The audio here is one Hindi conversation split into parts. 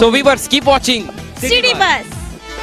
So viewers, keep watching City Bus.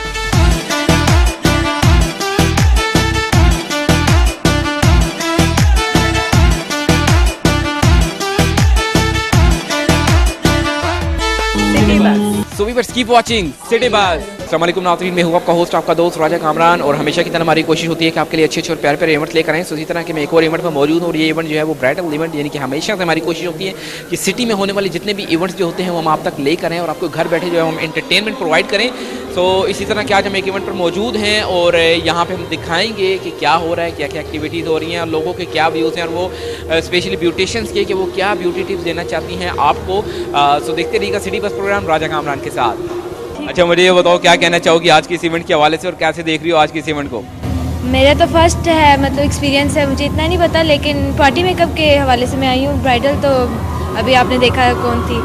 So viewers, keep watching City Bus. अस्सलाम वालेकुम नाज़रीन, मैं हूँ आपका होस्ट, आपका दोस्त राजा कामरान। और हमेशा की तरह हमारी कोशिश होती है कि आपके लिए अच्छे अच्छे और प्यारे प्यारे इवेंट्स लेकर आएँ। इसी तरह के मैं एक और इवेंट पर मौजूद हूँ और ये इवेंट जो है वो ब्राइडल इवेंट, यानी कि हमेशा से हमारी कोशिश होती है कि सिटी में होने वाले जितने भी इवेंट्स जो होते हैं वो हम आप तक लेकर आएँ और आपको घर बैठे जो है हम एंटरटेनमेंट प्रोवाइड करें। तो इसी तरह के आज हम एक इवेंट पर मौजूद हैं और यहाँ पे हम दिखाएंगे कि क्या हो रहा है, क्या क्या एक्टिविटीज़ हो रही हैं और लोगों के क्या व्यूज़ हैं और वो स्पेशली ब्यूटिशियंस के कि वो क्या ब्यूटी टिप्स देना चाहती हैं आपको। सो देखते रहिएगा सिटी बस प्रोग्राम राजा कामरान के साथ। अच्छा, मुझे ये बताओ क्या कहना चाहोगी आज की इस इवेंट के हवाले से और कैसे देख रही हो आज की इस इवेंट को? मेरा तो फर्स्ट है, मतलब एक्सपीरियंस है, मुझे इतना नहीं पता, लेकिन पार्टी मेकअप के हवाले से मैं आई हूँ। ब्राइडल तो अभी आपने देखा है कौन थी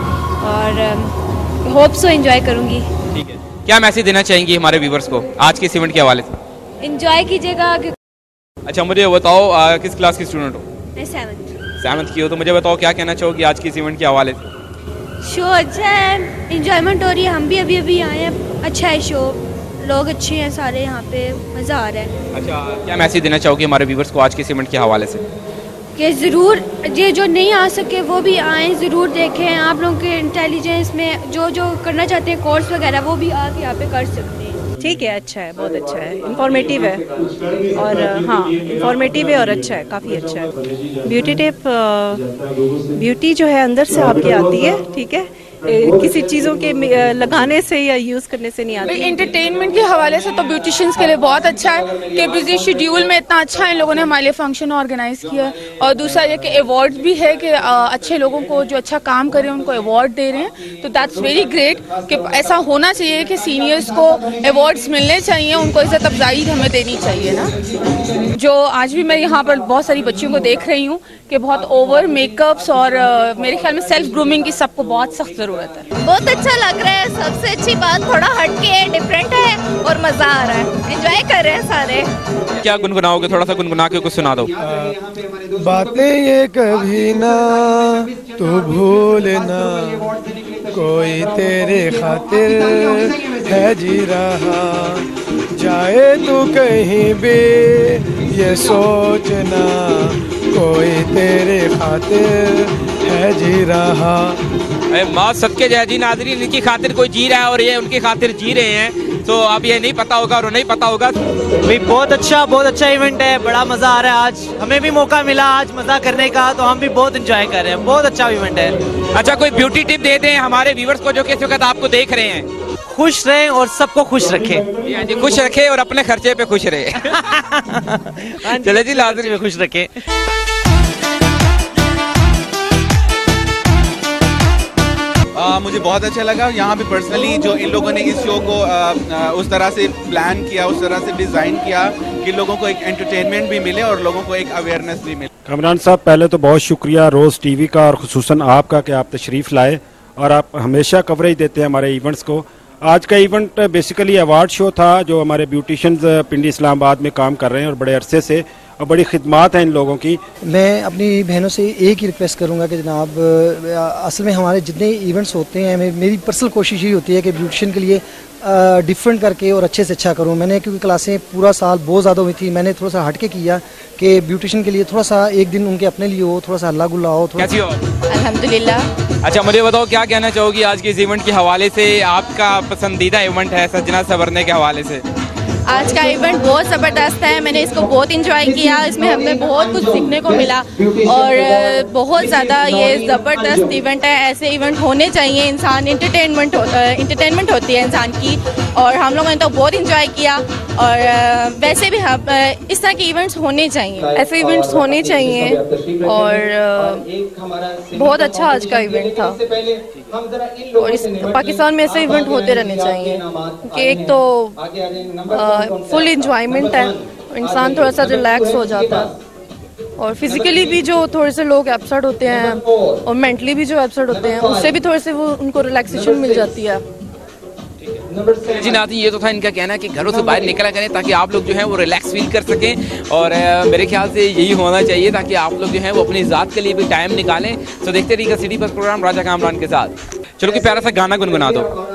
और होप सो एंजॉय करूँगी। ठीक है, क्या मैसेज देना चाहेंगी हमारे व्यूवर्स को आज के इस इवेंट के हवाले से? एंजॉय कीजिएगा। अच्छा, मुझे बताओ किस क्लास की स्टूडेंट हो? मैं 7th की हो, तो मुझे बताओ क्या कहना चाहोगी आज की इस इवेंट के हवाले से? शो अच्छा है, इंजॉयमेंट हो रही है, हम भी अभी आए हैं, अच्छा है शो, लोग अच्छे हैं सारे, यहाँ पे मज़ा आ रहा है। अच्छा, क्या मैसेज देना चाहोगे हमारे व्यूवर्स को आज के इवेंट के हवाले से? कि ज़रूर ये जो नहीं आ सके वो भी आएँ, ज़रूर देखें। आप लोगों के इंटेलिजेंस में जो करना चाहते हैं कोर्स वगैरह वो भी आके यहाँ पे कर सकते हैं। ठीक है, अच्छा है, बहुत अच्छा है, इंफॉर्मेटिव है और हाँ इंफॉर्मेटिव है और अच्छा है, काफ़ी अच्छा है। ब्यूटी टिप, ब्यूटी जो है अंदर से आपकी आती है, ठीक है, किसी चीज़ों के लगाने से या यूज़ करने से नहीं आती। एंटरटेनमेंट के हवाले से तो ब्यूटिशियंस के लिए बहुत अच्छा है कि बिजी शेड्यूल में इतना अच्छा इन लोगों ने हमारे लिए फंक्शन ऑर्गेनाइज किया है। और दूसरा ये कि अवार्ड भी है कि अच्छे लोगों को जो अच्छा काम कर रहे हैं उनको अवार्ड दे रहे हैं, तो दैट्स वेरी ग्रेट कि ऐसा होना चाहिए कि सीनियर्स को अवार्ड्स मिलने चाहिए, उनको इज्जत अफजाई हमें देनी चाहिए ना। जो आज भी मैं यहाँ पर बहुत सारी बच्चियों को देख रही हूँ कि बहुत ओवर मेकअप्स और मेरे ख्याल में सेल्फ ग्रूमिंग की सबको बहुत सख्त ज़रूरत है। बहुत अच्छा लग रहा है, सबसे अच्छी बात थोड़ा हटके है, डिफरेंट है और मजा आ रहा है, एंजॉय कर रहे हैं सारे। क्या गुनगुनाओगे? थोड़ा सा गुनगुना के कुछ सुना दो। बातें ये कभी ना तू भूलना, कोई तेरे खातिर है जी रहा, जाए तू कहीं भी ये सोचना, कोई तेरे खातिर है जी रहा। माँ सबके जय जी नाज़रीन, इनकी खातिर कोई जी रहा है और ये उनकी खातिर जी रहे हैं, तो अब ये नहीं पता होगा और नहीं पता होगा। भाई बहुत अच्छा इवेंट है, बड़ा मज़ा आ रहा है। आज हमें भी मौका मिला आज मज़ा करने का, तो हम भी बहुत एंजॉय कर रहे हैं, बहुत अच्छा इवेंट है। अच्छा, कोई ब्यूटी टिप दे दें हमारे व्यूवर्स को जो कि इस वक्त आपको देख रहे हैं? खुश रहें और सबको खुश रखें। खुश रखे और अपने खर्चे पे खुश रहे। चले जी, लाजमी में खुश रखें। मुझे बहुत अच्छा लगा यहाँ पे पर्सनली, जो इन लोगों ने इस शो को उस तरह से प्लान किया, उस तरह से डिज़ाइन किया कि लोगों को एक एंटरटेनमेंट भी मिले और लोगों को एक अवेयरनेस भी मिले। कामरान साहब, पहले तो बहुत शुक्रिया रोज़ टीवी का और खुसूसन आपका कि आप तशरीफ़ लाए और आप हमेशा कवरेज देते हैं हमारे इवेंट्स को। आज का इवेंट बेसिकली अवार्ड शो था, जो हमारे ब्यूटिशियंस पिंडी इस्लामाबाद में काम कर रहे हैं और बड़े अरसे से, और बड़ी खिदमात हैं इन लोगों की। मैं अपनी बहनों से एक ही रिक्वेस्ट करूंगा कि जनाब, असल में हमारे जितने इवेंट्स होते हैं, मेरी पर्सनल कोशिश ही होती है कि ब्यूटिशियन के लिए डिफरेंट करके और अच्छे से अच्छा करूं। मैंने क्योंकि क्लासें पूरा साल बहुत ज़्यादा हुई थी, मैंने थोड़ा सा हटके किया कि ब्यूटिशियन के लिए थोड़ा सा एक दिन उनके अपने लिए हो, थोड़ा सा हल्ला गुल्ला हो। कैसी हो? अल्हम्दुलिल्लाह। अच्छा, मुझे बताओ क्या कहना चाहोगी आज के इस इवेंट के हवाले से? आपका पसंदीदा इवेंट है सजना संवरने के हवाले से। आज का इवेंट बहुत ज़बरदस्त है, मैंने इसको बहुत इंजॉय किया, इसमें हमें बहुत कुछ सीखने को मिला और बहुत ज़्यादा ये ज़बरदस्त इवेंट है। ऐसे इवेंट होने चाहिए, इंसान एंटरटेनमेंट होती है इंसान की, और हम लोगों ने तो बहुत इंजॉय किया। और वैसे भी हम इस तरह के इवेंट्स होने चाहिए, ऐसे इवेंट्स होने चाहिए और बहुत अच्छा आज का इवेंट था। और इस पाकिस्तान में ऐसे इवेंट होते रहने चाहिए कि एक तो फुल इंजॉयमेंट है, इंसान थोड़ा सा रिलैक्स हो जाता है और फिजिकली भी जो थोड़े से लोग एब्सेंट होते हैं और मेंटली भी जो एब्सेंट होते हैं उससे भी थोड़े से वो उनको रिलैक्सेशन मिल जाती है। जी नाज़रीन, ये तो था इनका कहना कि घरों से बाहर निकला करें ताकि आप लोग जो है वो रिलैक्स फील कर सकें, और मेरे ख्याल से यही होना चाहिए ताकि आप लोग जो है वो अपनी ज़ात के लिए भी टाइम निकालें। तो देखते रहिएगा सिटी बस प्रोग्राम राजा कामरान के साथ। चलो कि प्यारा सा गाना गुनगुना दो।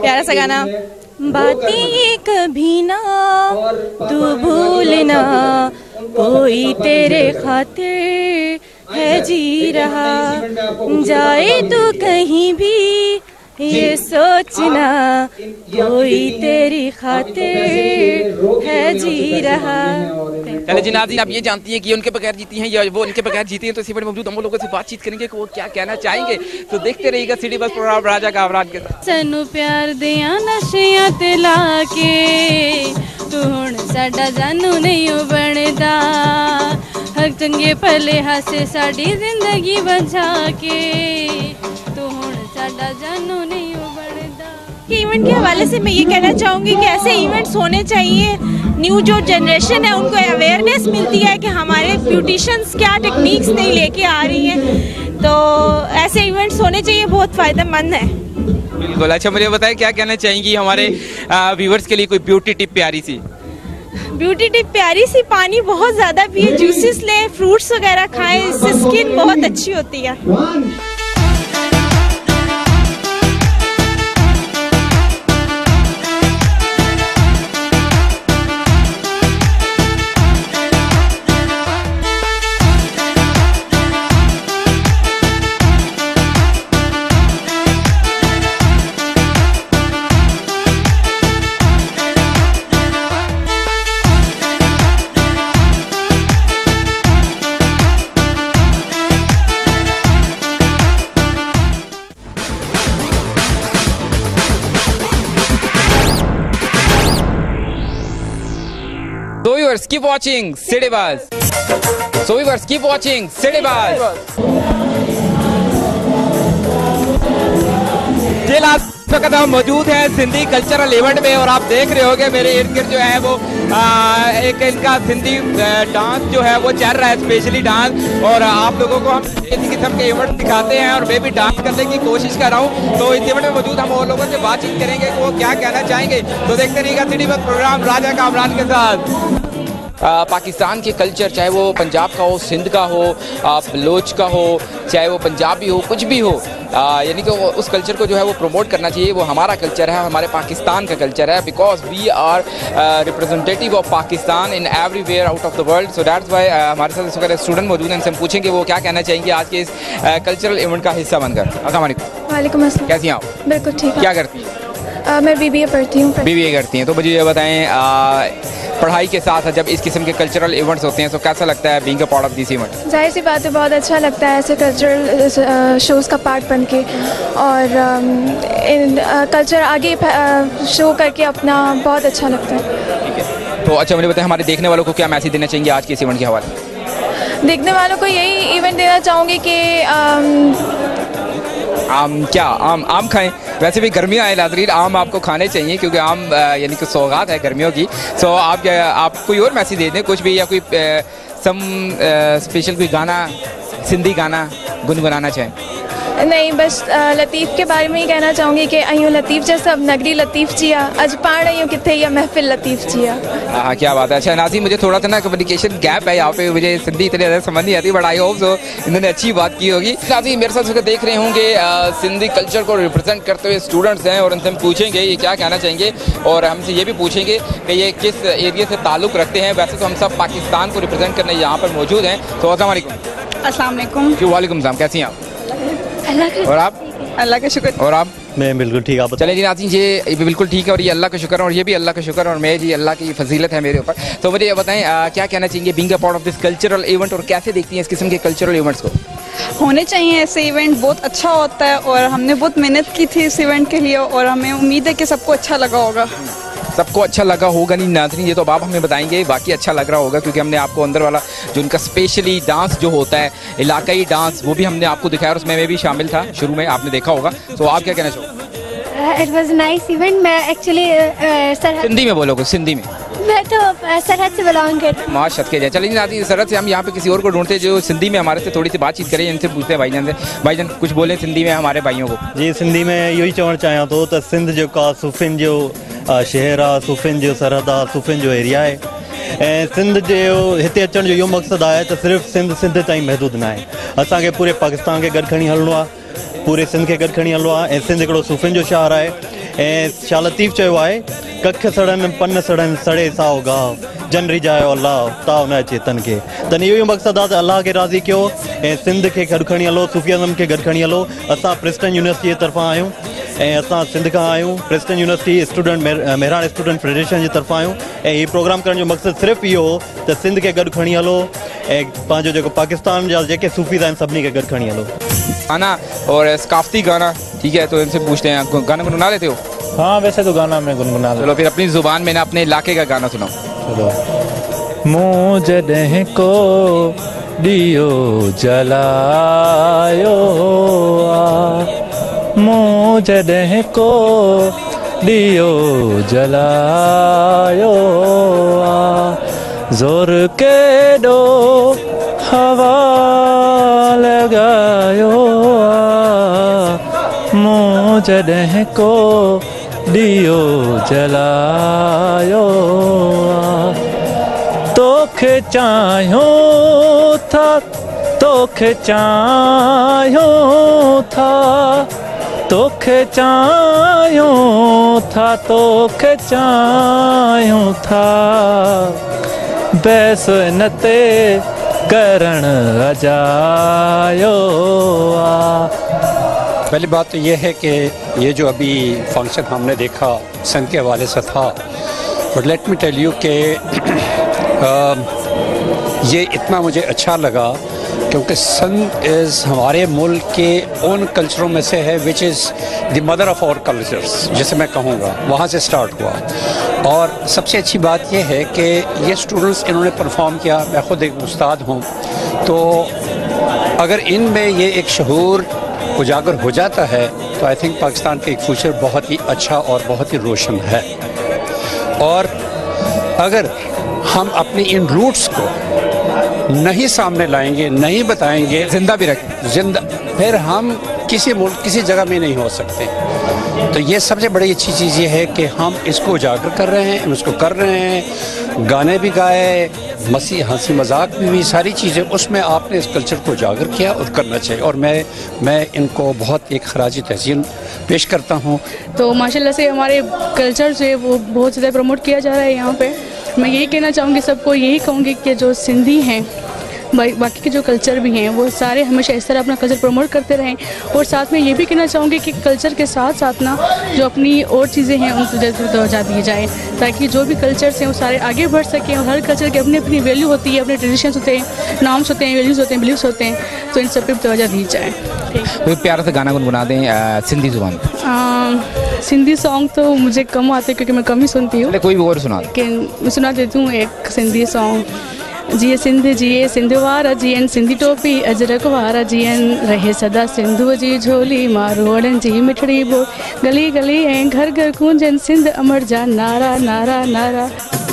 प्यारा सा गाना। बातें ये कभी ना तू भूलना, कोई तेरे खातिर है जी रहा, जाए तो कहीं भी ये सोचना, कोई तेरी खातिर है जी रहा। चले जी नाज़रीन, आप ये जानती हैं कि उनके बगैर जीती हैं या वो उनके बगैर जीती हैं, तो इसी पर मौजूद हम लोगों से बातचीत करेंगे कि वो क्या कहना चाहेंगे। तो देखते रहिएगा सिटी बस प्रोग्राम राजा कामरान के साथ। सानू प्यार दिया नशियां ते लाके, तू हुण साडा जानू नहीं बनदा, हर चंगे भले हासे साडी जिंदगी बचा के, तू हुण साडा जानू नहीं बनदा। इवेंट के हवाले से मैं ये कहना चाहूँगी कि ऐसे इवेंट्स होने चाहिए। न्यू जो जनरेशन है उनको अवेयरनेस मिलती है कि हमारे ब्यूटिशियंस क्या टेक्निक्स नहीं लेके आ रही हैं, तो ऐसे इवेंट्स होने चाहिए, बहुत फ़ायदेमंद है। बिल्कुल। अच्छा, मुझे बताएं क्या कहना चाहेंगी हमारे व्यूवर्स के लिए कोई ब्यूटी टिप प्यारी सी? ब्यूटी टिप प्यारी सी, पानी बहुत ज़्यादा पिए, जूसेस लें, फ्रूट्स वगैरह खाएं, इससे स्किन बहुत अच्छी होती है। So viewers, keep watching City Buzz. So viewers, keep watching City Buzz. वक्त हम मौजूद हैं सिंधी कल्चरल इवेंट में और आप देख रहे होंगे मेरे इर्द गिर्द जो है वो एक इनका सिंधी डांस जो है वो चल रहा है, स्पेशली डांस, और आप लोगों को हम इसी किस्म के इवेंट दिखाते हैं और मैं भी डांस करने की कोशिश कर रहा हूँ। तो इस इवेंट में मौजूद हम और लोगों से बातचीत करेंगे कि वो क्या कहना चाहेंगे। तो देखते रहिएगा सिटी बस प्रोग्राम राजा कामरान के साथ। पाकिस्तान के कल्चर, चाहे वो पंजाब का हो, सिंध का हो, बलोच का हो, चाहे वो पंजाबी हो, कुछ भी हो, यानी कि उस कल्चर को जो है वो प्रमोट करना चाहिए। वो हमारा कल्चर है, हमारे पाकिस्तान का कल्चर है, because we are representative of Pakistan in everywhere out of the world. So that's why हमारे साथ इस वक्त स्टूडेंट मौजूद हैं, इनसे हम पूछेंगे वो क्या कहना चाहेंगे आज के इस कल्चरल इवेंट का हिस्सा बनकर। अस्सलाम वालेकुम। वालेकुम अस्सलाम। कैसी हैं आप? बिल्कुल ठीक। क्या करती हैं? मैं BBA पढ़ती हूँ। BBA करती हैं। तो मुझे ये बताएं, पढ़ाई के साथ जब इस किस्म के कल्चरल इवेंट्स होते हैं तो कैसा लगता है being a part of this event? जाहिर सी बात है, बहुत अच्छा लगता है ऐसे कल्चरल शोज़ का पार्ट बन के, और कल्चर आगे शो करके अपना बहुत अच्छा लगता है। ठीक है। तो अच्छा, मुझे बताएं हमारे देखने वालों को क्या मैसेज देना चाहेंगे आज के इस इवेंट के हवाले? देखने वालों को यही इवेंट देना चाहूँगी कि आम खाएं। वैसे भी गर्मियाँ आए नाज़रीन, आम आपको खाने चाहिए क्योंकि आम यानी कि सौगात है गर्मियों की। सो आप कोई और मैसेज दे दें कुछ भी, या कोई स्पेशल कोई गाना, सिंधी गाना गुनगुनाना चाहें? नहीं, बस लतीफ़ के बारे में ही कहना चाहूँगी कि अयूँ लतीफ़ जैसा अब नगरी लतीफ़ जिया, अज पाण अयूँ किथे या महफिल लतीफ़ जिया। हाँ, क्या बात है। अच्छा नाज़रीन, मुझे थोड़ा सा ना कम्युनिकेशन गैप है यहाँ पे, मुझे सिंधी इतनी ज़्यादा समझ नहीं आती, बट आई होप सो इन्होंने अच्छी बात की होगी। नाज़रीन मेरे साथ देख रहे होंगे सिंधी कल्चर को रिप्रेजेंट करते हुए स्टूडेंट्स हैं, और उनसे हम पूछेंगे ये क्या कहना चाहेंगे, और हमसे ये भी पूछेंगे कि ये किस एरिया से ताल्लुक़ रखते हैं। वैसे तो हम सब पाकिस्तान को रिप्रेजेंट करने यहाँ पर मौजूद हैं। तो अस्सलाम वालेकुम। अस्सलाम वालेकुम। जी वालेकुम सलाम। कैसी हैं आप? और आप? अल्लाह का शुक्र। और आप? मैं बिल्कुल ठीक। आप चले जी नाज़रीन, ये बिल्कुल ठीक है, और ये अल्लाह का शुक्र, और ये भी अल्लाह का शुक्र, और मैं जी अल्लाह की फजीलत है मेरे ऊपर। तो मुझे ये बताएं क्या कहना चाहिए being a part of this cultural event, और कैसे देखती हैं इस किस्म के कल्चरल इवेंट्स को? होने चाहिए ऐसे इवेंट, बहुत अच्छा होता है, और हमने बहुत मेहनत की थी इस इवेंट के लिए, और हमें उम्मीद है कि सबको अच्छा लगा होगा। सबको अच्छा लगा होगा नहीं नाज़रीन, ये तो अब आप हमें बताएंगे, बाकी अच्छा लग रहा होगा क्योंकि हमने आपको अंदर वाला जो उनका स्पेशली डांस जो होता है, इलाकाई डांस, वो भी हमने आपको दिखाया, और उसमें मैं भी शामिल था, शुरू में आपने देखा होगा। तो आप क्या कहना चाहोगे? It was nice event. मैं एक्चुअली सिंधी में बोलोगे? सिंधी में? मैं तो सरहद से बिलोंग करती हूँ। माशात के जाए। चलिए नाज़रीन, सरहद से हम यहाँ पे किसी और को ढूंढते जो सिंधी में हमारे से थोड़ी सी बातचीत करें, इनसे पूछते हैं भाईजान से। भाईजान कुछ बोले सिंधी में हमारे भाइयों को? जी, सिंधी में यही चवणु चाहियां थो त सिंध जेका सूफ़िन जो शहर आहे, सूफ़िन जो सरहद आहे, सूफ़िन जो एरिया आहे, ऐं सिंध जो हिते अचण जो इहो मक़सदु आहे त सिर्फ़ु सिंध ताईं महदूद न आहे। असांखे पूरे पाकिस्तान खे गॾु खणी हलणो आहे, पूरे सिंध खे गॾु खणी हलणो आहे, ऐं सिंध हिकिड़ो सूफ़िन जो शहर आहे, ऐं छा लतीफ़ चयो आहे, कख सड़नि पन सड़नि सड़े साओ गाहु जन रिजायो अलाह ता उन चेतन खे। त इहो ई मक़सदु आहे त अलाह खे राज़ी कयो ऐं सिंध खे गॾु खणी हलो, सूफ़िज़म खे गॾु खणी हलो। असां प्रिस्टन यूनिवर्सिटी जे तरफ़ां आहियूं ऐं असां सिंध खां आहियूं, Preston university student Mehran student federation जी तरफ़ां आहियूं ऐं हीउ प्रोग्राम करण जो मक़सदु सिर्फ़ु इहो हो त सिंध खे गॾु खणी हलो ऐं पंहिंजो जेको पाकिस्तान जा जेके सूफ़ीज़ आहिनि सभिनी खे गॾु खणी हलो। गाना और सकाफ़ती गाना, ठीक है, तो इनसे पूछते हैं, गाना गुनगुना लेते हो? हाँ, वैसे तो गाना मैं गुनगुना लेता हूं। चलो फिर अपनी ज़ुबान में ना अपने इलाके का गाना सुनाओ। चलो। मूं जॾहिं को दियो जलायो आ, मूं जॾहिं को दियो जलायो आ, ज़ोर केॾो हवा लगायो आ, मूं जॾहिं को दियो जलायो आ, तोखे चाहियूं था, तोखे चाहियूं था, तोखे चाहियूं था, तोखे चाहियूं था, बहस न ते करण अजायो आ। पहली बात तो ये है कि ये जो अभी फंक्शन हमने देखा संघ के हवाले से था, but let me tell you कि ये इतना मुझे अच्छा लगा क्योंकि संघ इज़ हमारे मुल्क के उन कल्चरों में से है which is the mother of our cultures, जैसे मैं कहूँगा, वहाँ से स्टार्ट हुआ। और सबसे अच्छी बात यह है कि ये स्टूडेंट्स इन्होंने परफॉर्म किया, मैं ख़ुद एक उस्ताद हूँ, तो अगर इनमें ये एक शऊर उजागर हो जाता है तो आई थिंक पाकिस्तान का एक फ्यूचर बहुत ही अच्छा और बहुत ही रोशन है। और अगर हम अपने इन रूट्स को नहीं सामने लाएंगे, नहीं बताएंगे, जिंदा भी रखें, जिंदा, फिर हम किसी मुल्क किसी जगह में नहीं हो सकते। तो ये सबसे बड़ी अच्छी चीज़ ये है कि हम इसको उजागर कर रहे हैं, हम इसको कर रहे हैं, गाने भी गाए, हंसी मजाक भी हुई, सारी चीज़ें उसमें आपने इस कल्चर को उजागर किया और करना चाहिए। और मैं इनको बहुत एक खराजी तहसीन पेश करता हूँ। तो माशाल्लाह से हमारे कल्चर से वो बहुत ज़्यादा प्रमोट किया जा रहा है यहाँ पे। मैं यही कहना चाहूँगी, सबको यही कहूँगी कि जो सिंधी हैं, बाकी के जो कल्चर भी हैं, वो सारे हमेशा इस तरह अपना कल्चर प्रमोट करते रहें। और साथ में ये भी कहना चाहूँगी कि कल्चर के साथ साथ ना जो अपनी और चीज़ें हैं उनको दर्जा दी जाए, ताकि जो भी कल्चर्स हैं वो सारे आगे बढ़ सकें। और हर कल्चर की अपनी अपनी वैल्यू होती है, अपने ट्रेडिशंस होते हैं, नाम्स होते हैं, वैल्यूज़ होते हैं, बिलीव्स होते हैं, तो इन सब पर दर्जा दी जाए। कोई प्यारा सा गाना गुनगुना दें सिंधी ज़ुबान पर। सिंधी सॉन्ग तो मुझे कम आते क्योंकि मैं कम ही सुनती हूँ, कोई भी और सुना, लेकिन मैं सुना देती हूँ एक सिंधी सॉन्ग। जिए सिंध वारा जियन, सिंधी टोपी अजरक वारा जियन, रहे सदा सिंधु जी झोली, मारवाड़न जी मिठड़ी बोल, गली गली ऐं घर घर गूंजन, सिंध अमर जा नारा नारा नारा।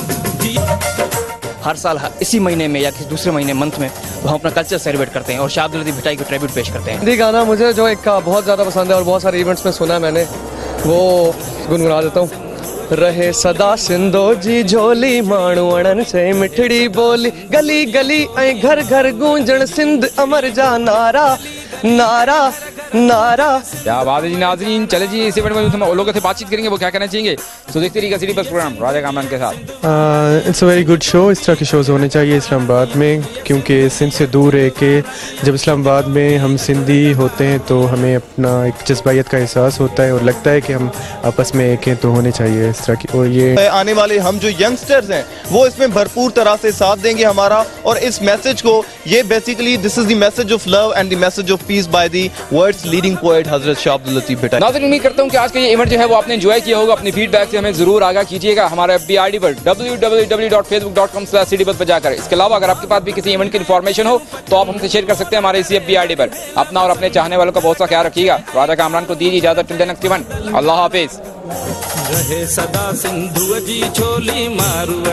हर साल इसी महीने में या किसी दूसरे महीने मंथ में हम अपना कल्चर सेलिब्रेट करते हैं और शाह अब्दुल लतीफ़ भुट्टाई को ट्रिब्यूट पेश करते हैं। हिंदी गाना मुझे जो एक बहुत ज़्यादा पसंद है और बहुत सारे इवेंट्स में सुना है मैंने, वो गुनगुना देता हूँ। रहे सदा सिंधो जी झोली, माण्हू अणन से मिठड़ी बोली, गली गली ऐं घर घर गूंजण, सिंध अमर जा नारा नारा नारा। क्या बात है जी नाज़रीन। चले जी इसी इवेंट में हम लोगों से बातचीत करेंगे, वो क्या कहना चाहेंगे। तो देखते रहिएगा सिटी बस प्रोग्राम राजा कामरान के साथ। It's a very good show. इस तरह के शोज़ होने चाहिए इस्लामाबाद में, क्योंकि सिंध से दूर है कि जब इस्लामाबाद में हम सिंधी होते हैं तो हमें अपना एक जज्बायत का एहसास होता है और लगता है कि हम आपस में एक हैं, तो होने चाहिए इस तरह की। और ये आने वाले हम जो यंगस्टर्स हैं वो इसमें भरपूर तरह से साथ देंगे हमारा, और इस मैसेज को, ये basically this is the message of love and the message of peace by the world's leading poet Hazrat Shah Abdul Latif भुट्टाई। नाज़रीन उम्मीद करता हूँ कि आज का ये इवेंट जो है वो आपने एंजॉय किया होगा। अपनी फीडबैक से हमें जरूर आगाह कीजिएगा हमारे FB ID पर www.facebook.com/citybus पर जाकर। इसके अलावा अगर आपके पास भी किसी इवेंट की इन्फॉर्मेशन हो तो आप हमसे शेयर कर सकते हैं हमारे इसी FB ID पर। अपना और अपने चाहने वालों का बहुत सा ख्याल रखिएगा। राजा कामरान को दीजिए इजाजत। टिल नेक्स्ट इवेंट, अल्लाह हाफिज।